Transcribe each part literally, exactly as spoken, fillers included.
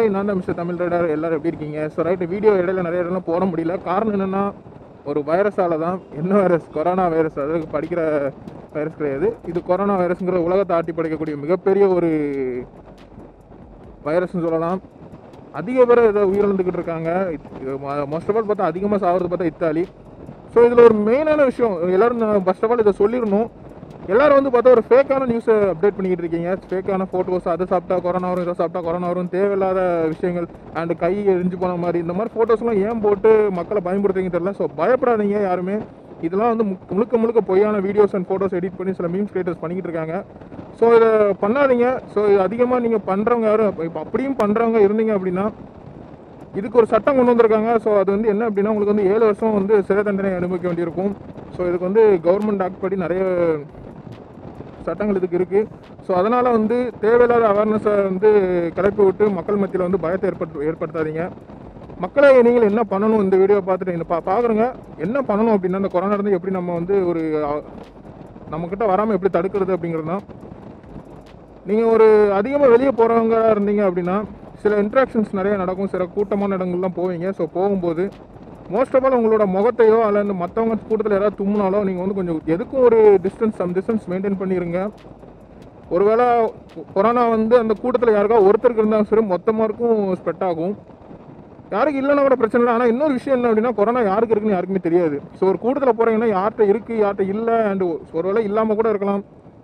Hi, நான் தான் mister Tamil rider. எல்லோரும் எப்படி இருக்கீங்க? ஸோ ரைட்டு, வீடியோ இடையில நிறைய இடம்லாம் போட முடியல. காரணம் என்னென்னா, ஒரு வைரஸால் தான். என்ன வைரஸ்? Corona virus. அதாவது படிக்கிற வைரஸ் கிடையாது. இது கொரோனா வைரஸுங்கிற உலகத்தை ஆட்டி படைக்கக்கூடிய மிகப்பெரிய ஒரு வைரஸ்ன்னு சொல்லலாம். அதிக பேர் இதை உயிரிழந்துக்கிட்டு இருக்காங்க. மோஸ்ட் ஆஃப் ஆல் பார்த்தா அதிகமாக சாகிறது பார்த்தா இத்தாலி. ஸோ இதில் ஒரு மெயினான விஷயம், எல்லோரும் ஃபர்ஸ்ட் ஆஃப் ஆல் இதை சொல்லிடணும். எல்லோரும் வந்து பார்த்தா ஒரு ஃபேக்கான நியூஸை அப்டேட் பண்ணிக்கிட்டு இருக்கீங்க. ஃபேக்கான ஃபோட்டோஸ், அதை சாப்பிட்டா கொரோனா வரும், இதை சாப்பிட்டா கொரோனா வரும், தேவையில்லாத விஷயங்கள் அண்ட் கை எரிஞ்சு போன மாதிரி இந்த மாதிரி ஃபோட்டோஸ்லாம் ஏன் போட்டு மக்களை பயன்படுத்துறீங்க தெரியல. ஸோ பயப்படாதீங்க யாருமே. இதெல்லாம் வந்து முழுக்க முழுக்க பொய்யான வீடியோஸ் அண்ட் ஃபோட்டோஸ் எடிட் பண்ணி சில மீம்ஸ் கிரியேட்டர்ஸ் பண்ணிக்கிட்டு இருக்காங்க. ஸோ இதை பண்ணாதீங்க. ஸோ இது அதிகமாக நீங்கள் பண்ணுறவங்க யாரும் இப்போ அப்படியும் பண்ணுறவங்க இருந்தீங்க அப்படின்னா இதுக்கு ஒரு சட்டம் கொண்டு வந்திருக்காங்க. ஸோ அது வந்து என்ன அப்படின்னா, உங்களுக்கு வந்து ஏழு வருஷம் வந்து சிறை தண்டனை அனுபவிக்க வேண்டியிருக்கும். ஸோ இதுக்கு வந்து கவர்மெண்ட் ஆக்ட் படி நிறைய சட்டங்கள் இதுக்கு இருக்குது. ஸோ அதனால் வந்து தேவையில்லாத அவேர்னஸை வந்து கிளப்பி விட்டு மக்கள் மத்தியில் வந்து பயத்தை ஏற்படுத்த ஏற்படுத்தாதீங்க. மக்களை நீங்கள் என்ன பண்ணணும், இந்த வீடியோ பார்த்துட்டு இந்த பா பார்க்குறங்க என்ன பண்ணணும் அப்படின்னா, இந்த கொரோனா இருந்து எப்படி நம்ம வந்து ஒரு நம்மக்கிட்ட வராமல் எப்படி தடுக்கிறது அப்படிங்கிறது தான். நீங்கள் ஒரு அதிகமாக வெளியே போகிறவங்க இருந்தீங்க அப்படின்னா சில இன்ட்ராக்ஷன்ஸ் நிறைய நடக்கும். சில கூட்டமான இடங்கள்லாம் போவீங்க. ஸோ போகும்போது மோஸ்ட் ஆஃப் ஆல் உங்களோட முகத்தையோ அல்லது மற்றவங்க கூட்டத்தில் யாராவது தும்முனாலோ நீங்கள் வந்து கொஞ்சம் எதுக்கும் ஒரு டிஸ்டன்ஸ் சம் டிஸ்டன்ஸ் மெயின்டைன் பண்ணிடுங்க. ஒருவேளை கொரோனா வந்து அந்த கூட்டத்தில் யாருக்காவது ஒருத்தருக்கு இருந்தாலும் சரி மொத்தமாக இருக்கும் ஸ்ப்ரெட் ஆகும். யாருக்கு இல்லைன்னா கூட பிரச்சனை இல்லை. ஆனால் இன்னொரு விஷயம் என்ன அப்படின்னா, கொரோனா யாருக்கு இருக்குன்னு யாருக்குமே தெரியாது. ஸோ ஒரு கூட்டத்தில் போகிறீங்கன்னா யார்கிட்ட இருக்குது யார்கிட்ட இல்லை அண்டு ஒருவேளை இல்லாமல் கூட இருக்கலாம்.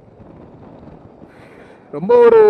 ரொம்ப ஒரு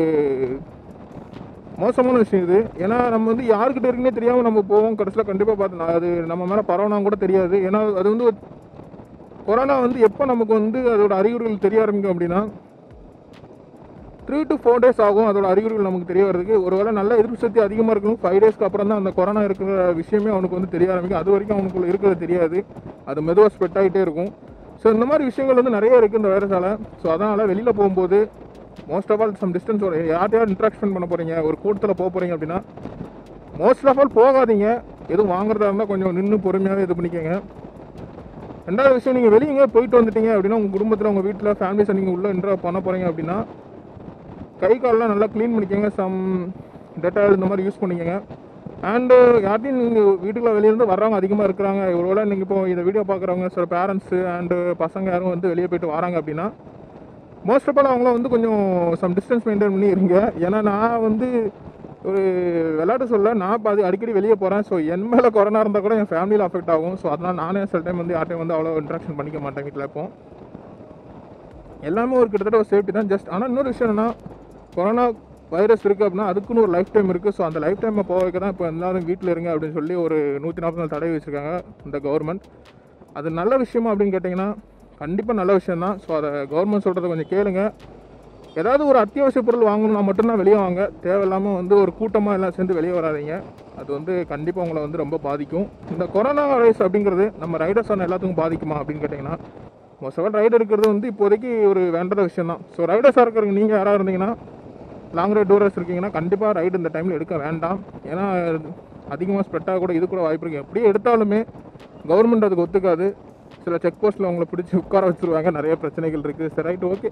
மோசமான விஷயம் இது. ஏன்னா நம்ம வந்து யாருக்கிட்ட இருக்குன்னே தெரியாமல் நம்ம போவோம். கடைசியில் கண்டிப்பாக பார்த்து அது நம்ம மேலே பரவனா கூட தெரியாது. ஏன்னா அது வந்து கொரோனா வந்து எப்போ நமக்கு வந்து அதோட அறிகுறிகள் தெரிய ஆரம்பிக்கும் அப்படின்னா, த்ரீ டு ஃபோர் டேஸ் ஆகும் அதோட அறிகுறிகள் நமக்கு தெரிய வரதுக்கு. ஒருவேளை நல்ல எதிர்ப்பு சக்தி அதிகமாக இருக்கணும். ஃபைவ் டேஸ்க்கு அப்புறம் தான் அந்த கொரோனா இருக்கிற விஷயமே அவனுக்கு வந்து தெரிய ஆரம்பிக்கும். அது வரைக்கும் அவனுக்குள்ள இருக்கிறது தெரியாது. அது மெதுவாக ஸ்ப்ரெட் ஆகிட்டே இருக்கும். ஸோ இந்த மாதிரி விஷயங்கள் வந்து நிறைய இருக்குது இந்த வைரஸால். ஸோ அதனால் வெளியில் போகும்போது most of all some distance ஒரு யார் யார் இன்ட்ராக்ஷன் பண்ண போகிறீங்க, ஒரு கூட்டத்தில் போக போகிறீங்க அப்படின்னா மோஸ்ட் ஆஃப் ஆல் போகாதீங்க. எதுவும் வாங்குறதா இருந்தால் கொஞ்சம் நின்று பொறுமையாகவே இது பண்ணிக்கோங்க. ரெண்டாவது விஷயம், நீங்கள் வெளியே போயிட்டு வந்துட்டீங்க அப்படின்னா உங்கள் குடும்பத்தில் உங்கள் வீட்டில் ஃபேமிலிஸை நீங்கள் உள்ளே இன்ட்ரா பண்ண போகிறீங்க அப்படின்னா கை காலெலாம் நல்லா க்ளீன் பண்ணிக்கோங்க. சம் டெட்டால் இந்த மாதிரி யூஸ் பண்ணிக்கோங்க. அண்டு யார்ட்டையும் நீங்கள் வீட்டுக்குள்ளே வெளியிருந்து வர்றவங்க அதிகமாக இருக்கிறாங்க. ஒருவேளை நீங்கள் இப்போ இந்த வீடியோ பார்க்குறவங்க சில பேரண்ட்ஸு அண்டு பசங்க யாரும் வந்து வெளியே போயிட்டு வராங்க அப்படின்னா மோஸ்ட் ஆஃப் ஆல் அவங்களாம் வந்து கொஞ்சம் சம் டிஸ்டன்ஸ் மெயின்டைன் பண்ணி இருங்க. ஏன்னா நான் வந்து ஒரு விளையாட்டு சொல்ல, நான் இப்போ அது அடிக்கடி வெளியே போகிறேன். ஸோ என் மேலே கொரோனா இருந்தால் கூட என் ஃபேமிலியில் அஃபெக்ட் ஆகும். ஸோ அதனால் நானே சில டைம் வந்து யார்ட்டையும் வந்து அவ்வளோ இன்ட்ராக்ஷன் பண்ணிக்க மாட்டேன் வீட்டில். இப்போ எல்லாமே ஒரு கிட்டத்தட்ட ஒரு சேஃப்டி தான் ஜஸ்ட். ஆனால் இன்னொரு விஷயம் என்னன்னா, கொரோனா வைரஸ் இருக்குது அப்படின்னா அதுக்குன்னு ஒரு லைஃப் டைம் இருக்குது. ஸோ அந்த லைஃப் டைமை போக வைக்க தான் இப்போ எல்லாரும் வீட்டில் இருங்க அப்படின்னு சொல்லி ஒரு நூற்றி நாற்பது நாள் தடை வச்சுருக்காங்க இந்த கவர்மெண்ட். அது நல்ல விஷயமா அப்படின்னு கேட்டிங்கன்னா கண்டிப்பாக நல்ல விஷயந்தான். ஸோ அதை கவர்மெண்ட் சொல்கிறத கொஞ்சம் கேளுங்க. ஏதாவது ஒரு அத்தியாவசிய பொருள் வாங்கணும்னா மட்டும்தான் வெளியே வாங்க. தேவையில்லாமல் வந்து ஒரு கூட்டமாக எல்லாம் சேர்ந்து வெளியே வராதிங்க. அது வந்து கண்டிப்பாக உங்களை வந்து ரொம்ப பாதிக்கும். இந்த கொரோனா வைரஸ் அப்படிங்கிறது நம்ம ரைடர்ஸான எல்லாத்துக்கும் பாதிக்குமா அப்படின்னு கேட்டிங்கன்னா மோஸ்ட் ஆஃப் ஆல் ரைடர் இருக்கிறது வந்து இப்போதைக்கு ஒரு வேண்டாத விஷயம் தான். ஸோ ரைடர்ஸாக இருக்கிறவங்க நீங்கள் யாராக இருந்தீங்கன்னா, லாங் ரைட் டூரர்ஸ் இருக்கீங்கன்னா கண்டிப்பாக ரைடு இந்த டைமில் எடுக்க வேண்டாம். ஏன்னா அதிகமாக ஸ்ப்ரெட்டாக கூட இது கூட வாய்ப்பு இருக்குது. எப்படியே எடுத்தாலுமே கவர்மெண்ட் அதுக்கு ஒத்துக்காது. சில செக் போஸ்ட்டில் அவங்கள பிடிச்சி உட்கார வச்சுருவாங்க. நிறைய பிரச்சனைகள் இருக்குது. சரி ரைட்டு, ஓகே.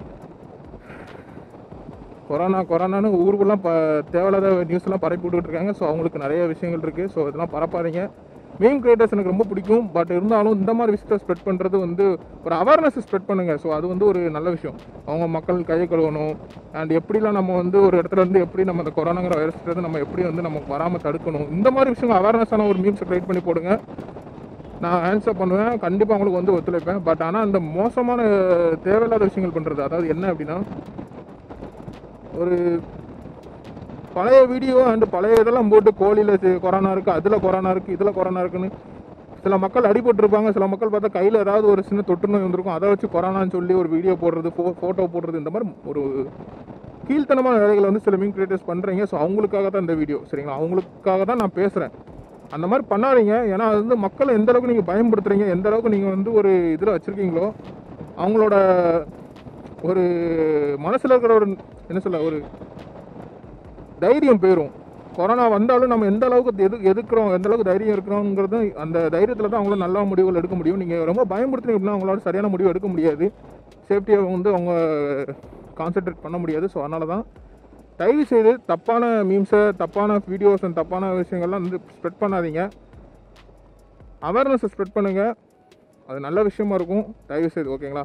கொரோனா கொரோனான்னு ஊருக்குலாம் ப தேவையில்லாத நியூஸ்லாம் பரப்பி விட்டுக்கிட்டு இருக்காங்க. ஸோ அவங்களுக்கு நிறைய விஷயங்கள் இருக்குது. ஸோ இதெல்லாம் பரப்பாதீங்க. மீம் கிரியேட்டர்ஸ் எனக்கு ரொம்ப பிடிக்கும். பட் இருந்தாலும் இந்த மாதிரி விஷயத்தை ஸ்ப்ரெட் பண்ணுறது வந்து ஒரு அவேர்னஸ் ஸ்ப்ரெட் பண்ணுங்கள். ஸோ அது வந்து ஒரு நல்ல விஷயம். அவங்க மக்கள் கையை கழுவணும் அண்ட் எப்படிலாம் நம்ம வந்து ஒரு இடத்துல இருந்து எப்படி நம்ம அந்த கொரோனாங்கிற வைரஸ்லேருந்து நம்ம எப்படி வந்து நமக்கு வராமல் தடுக்கணும், இந்த மாதிரி விஷயங்கள் அவேர்னஸான ஒரு மீம்ஸை க்ரியேட் பண்ணி போடுங்க. நான் ஆன்சர் பண்ணுவேன். கண்டிப்பாக அவங்களுக்கு வந்து ஒத்துழைப்பேன். பட் ஆனால் அந்த மோசமான தேவையில்லாத விஷயங்கள் பண்ணுறது, அதாவது என்ன அப்படின்னா, ஒரு பழைய வீடியோ அண்டு பழைய இதெல்லாம் போட்டு கோழியில் கொரோனா இருக்குது, அதில் கொரோனா இருக்குது, இதில் கொரோனா இருக்குன்னு சில மக்கள் அடிபட்டுருப்பாங்க. சில மக்கள் பார்த்தா கையில் ஏதாவது ஒரு சின்ன தொற்று நோய் வந்திருக்கும். அதை வச்சு கொரோனான்னு சொல்லி ஒரு வீடியோ போடுறது, ஃபோ ஃபோட்டோ போடுறது, இந்த மாதிரி ஒரு கீழ்த்தனமான வேலைகளை வந்து சில மீம் கிரியேட்டர்ஸ் பண்ணுறீங்க. ஸோ அவங்களுக்காக தான் இந்த வீடியோ, சரிங்களா? அவங்களுக்காக தான் நான் பேசுகிறேன். அந்த மாதிரி பண்ணாதீங்க. ஏன்னா அது வந்து மக்களை எந்த அளவுக்கு நீங்கள் பயன்படுத்துகிறீங்க, எந்த அளவுக்கு நீங்கள் வந்து ஒரு இதில் வச்சுருக்கீங்களோ அவங்களோட ஒரு மனசில் இருக்கிற ஒரு என்ன சொல்ல ஒரு தைரியம் போயிடும். கொரோனா வந்தாலும் நம்ம எந்த அளவுக்கு எது எதுக்குறோம் எந்த அளவுக்கு தைரியம் இருக்கிறோங்கிறது அந்த தைரியத்தில் தான் அவங்களால நல்ல முடிவுகள் எடுக்க முடியும். நீங்கள் ரொம்ப பயன்படுத்துனீங்க அப்படின்னா அவங்களால சரியான முடிவு எடுக்க முடியாது. சேஃப்டியை வந்து அவங்க கான்சென்ட்ரேட் பண்ண முடியாது. ஸோ அதனால தான் தயவு செய்து தப்பான மீம்ஸை, தப்பான வீடியோஸ் அண்ட் தப்பான விஷயங்கள்லாம் வந்து ஸ்ப்ரெட் பண்ணாதீங்க. அவேர்னஸை ஸ்ப்ரெட் பண்ணுங்கள். அது நல்ல விஷயமா இருக்கும். தயவு செய்து, ஓகேங்களா?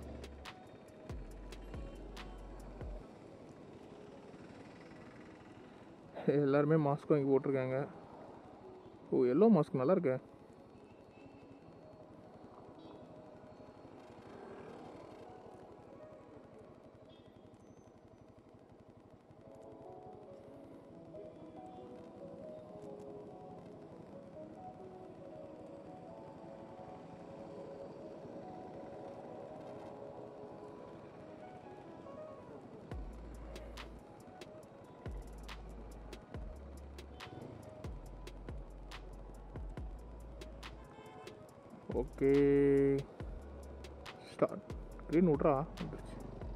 எல்லாருமே மாஸ்க் வாங்கி போட்டிருக்காங்க. ஓ, எல்லோ மாஸ்க் நல்லா இருக்கு. Okay, start. க்ரீன் விட்றா. வந்துருச்சு.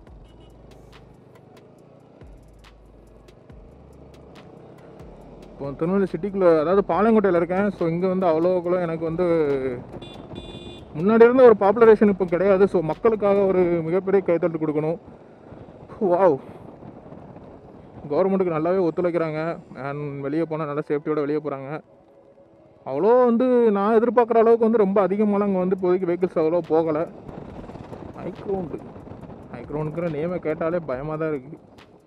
இப்போ திருநெல்வேலி சிட்டிக்குள்ளே, அதாவது பாளையங்கோட்டையில் இருக்கேன். ஸோ இங்கே வந்து அவ்வளோக்குள்ள எனக்கு வந்து முன்னாடி இருந்த ஒரு பாப்புலரேஷன் இப்போ கிடையாது. ஸோ மக்களுக்காக ஒரு மிகப்பெரிய கைத்தட்டு கொடுக்கணும். வாவ், கவர்மெண்ட்டுக்கு நல்லாவே ஒத்துழைக்கிறாங்க. அண்ட் வெளியே போனால் நல்லா சேஃப்டியோடு வெளியே போகிறாங்க. அவ்வளோ வந்து நான் எதிர்பார்க்குற அளவுக்கு வந்து ரொம்ப அதிகமாகலாம் அங்கே வந்து இப்போதைக்கு வெஹிக்கிள்ஸ் அவ்வளோ போகலை. ஹைக்ரௌண்டு ஹைக்ரௌண்டுங்கிற நேமை கேட்டாலே பயமாக தான் இருக்குது.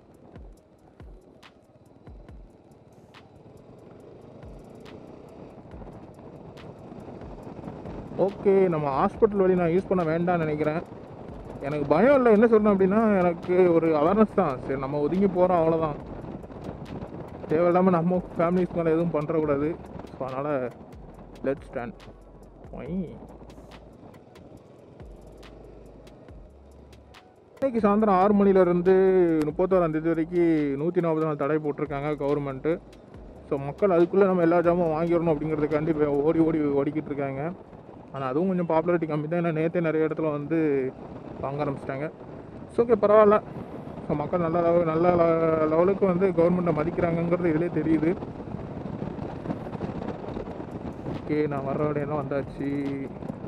ஓகே, நம்ம ஹாஸ்பிட்டல் வழி நான் யூஸ் பண்ண வேண்டாம்னு நினைக்கிறேன். எனக்கு பயம் இல்லை. என்ன சொல்லணும் அப்படின்னா, எனக்கு ஒரு அவேர்னஸ் தான். சரி, நம்ம ஒதுங்கி போகிறோம், அவ்வளோதான். தேவையில்லாமல் நம்ம ஃபேமிலிஸ் மேலே எதுவும் பண்ணுறக்கூடாது. ஸோ அதனால் லெட்ஸ் ஸ்டாண்ட். இன்னைக்கு சாயந்தரம் ஆறு மணிலேருந்து முப்பத்தோராம் தேதி வரைக்கும் நூற்றி நாற்பது நாள் தடை போட்டிருக்காங்க கவர்மெண்ட்டு. ஸோ மக்கள் அதுக்குள்ளே நம்ம எல்லா ஜாமும் வாங்கிடணும் அப்படிங்கிறதுக்காண்டி ஓடி ஓடி ஓடிக்கிட்டு இருக்காங்க. ஆனால் அதுவும் கொஞ்சம் பாப்புலாரிட்டி கம்மி தான். ஏன்னா நேற்றே நிறைய இடத்துல வந்து வாங்க ஆரம்பிச்சிட்டாங்க. ஸோ ஓகே, பரவாயில்ல. ஸோ மக்கள் நல்ல லெவல் நல்ல லெவலுக்கு வந்து கவர்மெண்ட்டை மதிக்கிறாங்கங்கிறது இதிலே தெரியுது. ஓகே, நான் வர்ற இடையெல்லாம் வந்தாச்சு.